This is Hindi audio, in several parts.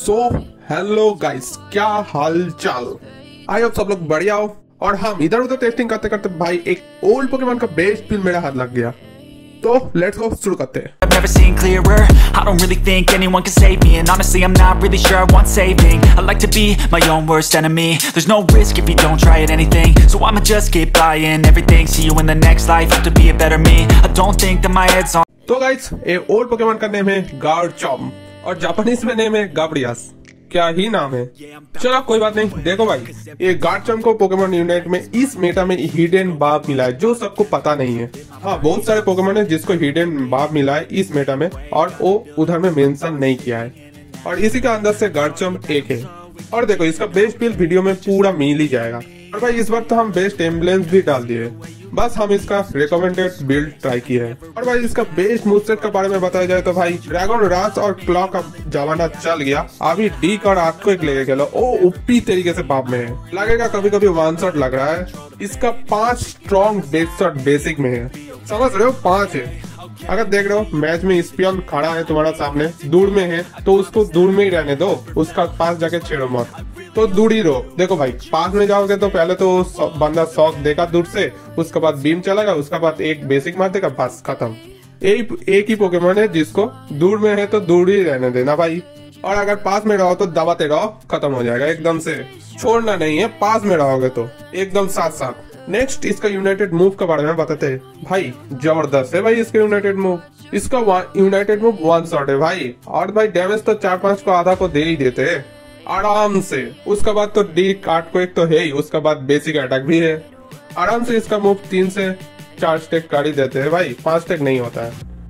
सो हेलो गाइस, क्या हाल चाल। आई होप सब लोग बढ़िया हो। और हम इधर उधर टेस्टिंग करते करते भाई एक ओल्ड पोकेमॉन का बेस्ट फिल्म मेरा हाथ लग गया। तो लेट्स गो, शुरू करते हैं। I've never seen clearer. I don't really think anyone can save me, and honestly I'm not really sure I want saving. I like to be my own worst enemy. There's no risk if you don't try at anything, so I'ma just keep buying everything. See you in the next life, have to be a better me. I don't think that my head's on. तो गाइस, ये ओल्ड पोकेमॉन का नेम है गार्चम्प और जापानीज में नेम है गाब्रियास। क्या ही नाम है। चलो कोई बात नहीं। देखो भाई, ये गार्चम्प को पोकेमॉन यूनाइट में इस मेटा में हिडन बाब मिला है जो सबको पता नहीं है। हाँ, बहुत सारे पोकेमॉन है जिसको हिडन बाब मिला है इस मेटा में और वो उधर में मेंशन नहीं किया है, और इसी का अंदर से गार्चम्प एक है। और देखो, इसका बेस्ट बिल्ड वीडियो में पूरा मिल ही जाएगा। और भाई इस बार तो हम बेस्ट एम्बुलेंस भी डाल दिए, बस हम इसका रिकमेंडेड बिल्ड ट्राई किए हैं। और भाई इसका बेस्ट मूवसेट के बारे में बताया जाए तो भाई ड्रैगन रास और क्लॉ का जमाना चल गया। अभी डी और आपको एक लेके चलो, ओ ऊपी तरीके से बाप में है, लगेगा कभी कभी वन शॉट लग रहा है। इसका 5 स्ट्रॉन्ग बेस शॉट बेसिक में है, समझ रहे हो, 5 है। अगर देख रहे हो मैच में स्पियन खड़ा है तुम्हारा सामने, दूर में है तो उसको दूर में ही रहने दो, उसका पास जाके छेड़ो मत, तो दूर ही रहो। देखो भाई, पास में जाओगे तो पहले तो बंदा शॉक देगा दूर से, उसके बाद बीम चलेगा, उसके बाद एक बेसिक मार देगा, बस खत्म। एक ही पोकेमॉन है जिसको दूर में है तो दूर ही रहने देना भाई, और अगर पास में रहो तो दबाते रहो, खत्म हो जाएगा एकदम से। छोड़ना नहीं है, पास में रहोगे तो एकदम साथ साथ। नेक्स्ट इसका यूनाइटेड मूव के बारे में बताते हैं। भाई जबरदस्त है भाई इसका यूनाइटेड मूव। इसका यूनाइटेड मूव वन शॉट है भाई, और भाई डैमेज तो 4-5 को आधा को दे ही देते हैं आराम से। उसके बाद तो डी 8 को एक तो है ही, उसके बाद बेसिक अटैक भी है। आराम से इसका मूव 3 से 4 स्टेक कर ही देते हैं भाई, 5 स्टेक नहीं होता है।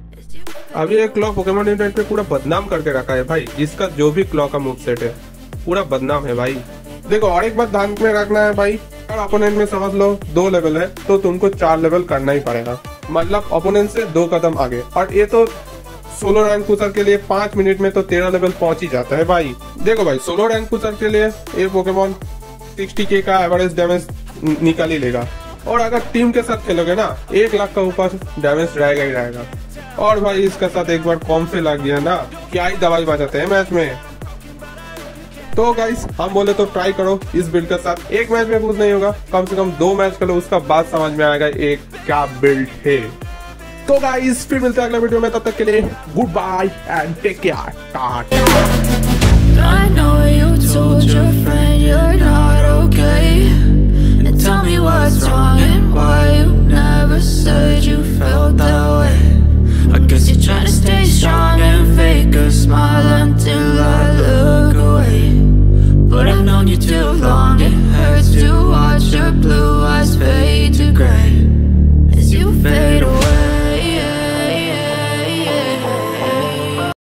अभी एक क्लॉ पोकेमॉन यूनाइट पे पूरा बदनाम करके रखा है भाई, इसका जो भी क्लॉ का मूव सेट है पूरा बदनाम है भाई। देखो, और एक बात ध्यान में रखना है भाई, अगर ओपोनेंट में समझ लो 2 लेवल है तो तुमको 4 लेवल करना ही पड़ेगा, मतलब ओपोनेंट से 2 कदम आगे। और ये तो सोलो रैंक पुशर के लिए 5 मिनट में तो 13 लेवल पहुंच ही जाता है भाई। देखो भाई, सोलो रैंक पुशर के लिए ये पोकेमॉन 60k का एवरेज डैमेज निकाल ही लेगा, और अगर टीम के साथ खेलोगे ना 1 लाख का ऊपर डैमेज रहेगा ही रहेगा। और भाई इसके साथ एक बार कॉम से लग गया ना, क्या ही दवाई बजाते हैं मैच में। तो गाइस, हम बोले तो ट्राई करो इस बिल्ड के साथ। एक मैच में कुछ नहीं होगा, कम से कम 2 मैच करो, उसका बाद समझ में आएगा एक क्या बिल्ड है। तो गाइस, फिर मिलते हैं अगले वीडियो में, तब तक के लिए good bye and take care, tata. I know you told your friend you're not okay, and tell me what's wrong and why you never said you felt that way. I guess you're trying to stay strong and fake a smile until I look away, but I've known you too long, it hurts to watch your blue